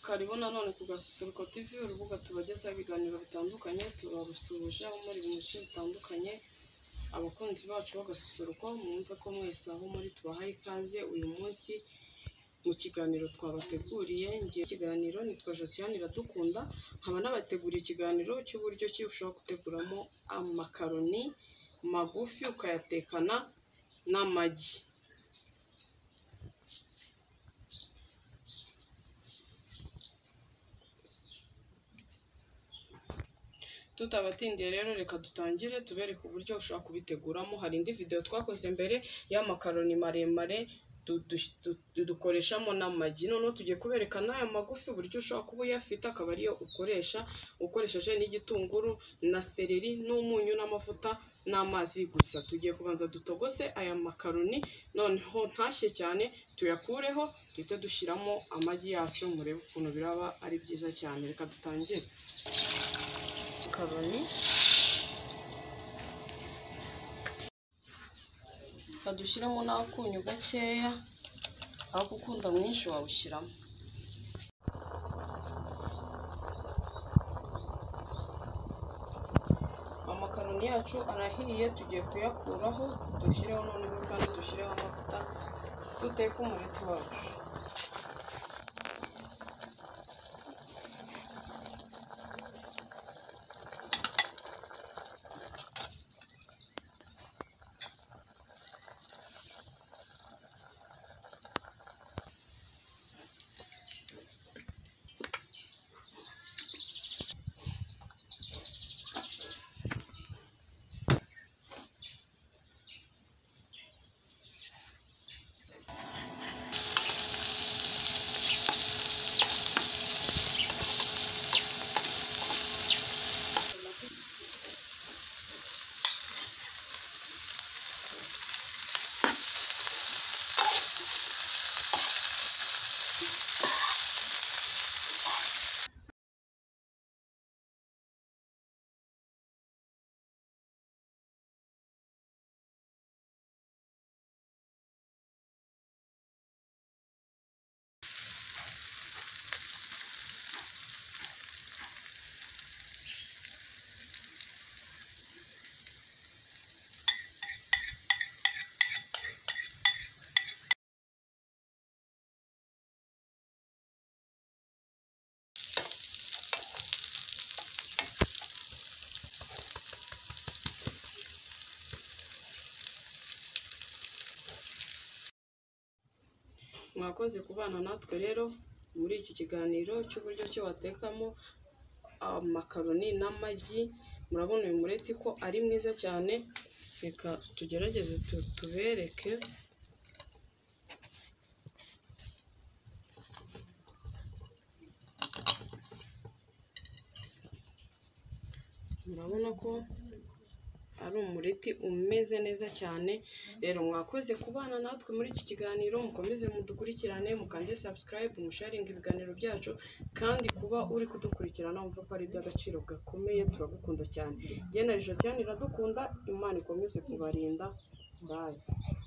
Karibu nanone ku Gasusuruko TV, urubuga tubagezaho ibiganiro bitandukanye, turabasuhuje aho muri mu bice bitandukanye. Abakunzi bacu b'Agasusuruko, mwumve ko mwese aho muri tubahaye ikaze uyu munsi mu kiganiro twabateguriye. Ngiye ikiganiro nitwa Josiane Iradukunda, nkaba nabateguriye ikiganiro cy'uburyo ki ushobora guteguramo amakaroni magufi ukayatekana n'amagi. Tutabatindiye rero reka dutangire tubereke uburyo ushobora kubiteguramo. Hari indi video twakoze mbere y'amakaroni maremare dukoreshamo n'amagi. Noneho tugiye kubereka n'aya magufi uburyo ushobora kuba uyafite akaba ariyo ukoresheje n'igitunguru na seleri n'umunyu n'amavuta n'amazi gusa. Tugiye kubanza dutogose aya makaroni, noneho ntashye cyane tuyakureho, duhite dushyiramo amagi yacu, murebe ukuntu biraba ari byiza cyane. Reka dutangire. Makaroni kadushyiramo n'akunyu gakeya, aho gukunda mwinshi wawushyiramo. Amakaroni yacu arahiye, tugiye kuyakuraho, dushyireho noneho kandi dushyireho amavuta, duteke umureti wacu. Mwakoze kubana natwe rero muri iki kiganiro cy'uburyo cyo watekamo amakaroni n'amagi. Murabona uyu mureti ko ari mwiza cyane, reka tugerageze tubereke. Murabona ko ari umureti umeze neza cyane. Rero mwakoze kubana natwe muri iki kiganiro, mukomeze mudukurikirane, mukande subscribe, musharinga ibiganiro byacu, kandi kuba uri kudukurikirana umva ko ari iby'agaciro gakomeye, turagukunda cyane. Jye na Josiane Iradukunda, Imana ikomeze kubarinda. Bye.